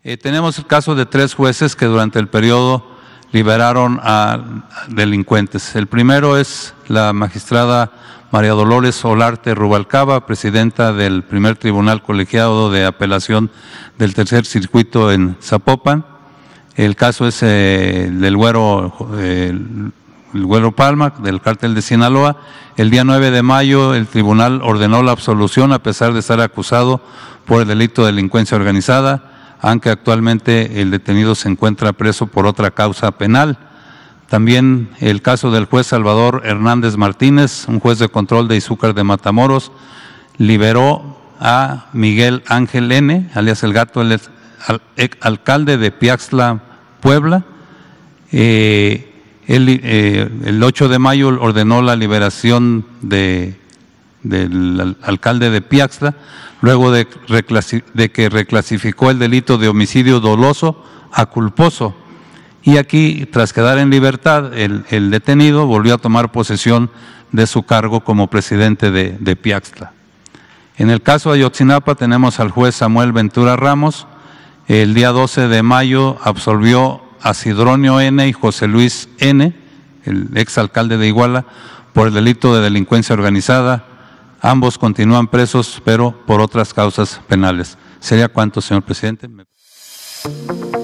Tenemos el caso de 3 jueces que durante el periodo liberaron a delincuentes. El primero es la magistrada María Dolores Olarte Rubalcaba, presidenta del primer tribunal colegiado de apelación del tercer circuito en Zapopan. El caso es del Güero Palma, del cártel de Sinaloa. El día 9 de mayo el tribunal ordenó la absolución a pesar de estar acusado por el delito de delincuencia organizada, aunque actualmente el detenido se encuentra preso por otra causa penal. También el caso del juez Salvador Hernández Martínez, un juez de control de Izúcar de Matamoros, liberó a Miguel Ángel N., alias El Gato, el alcalde de Piaxtla, Puebla. El 8 de mayo ordenó la liberación del alcalde de Piaxtla, luego de que reclasificó el delito de homicidio doloso a culposo. Y aquí, tras quedar en libertad, el detenido volvió a tomar posesión de su cargo como presidente de Piaxtla. En el caso de Ayotzinapa tenemos al juez Samuel Ventura Ramos. El día 12 de mayo absolvió a Sidronio N. y José Luis N., el exalcalde de Iguala, por el delito de delincuencia organizada. Ambos continúan presos, pero por otras causas penales. ¿Sería cuánto, señor presidente?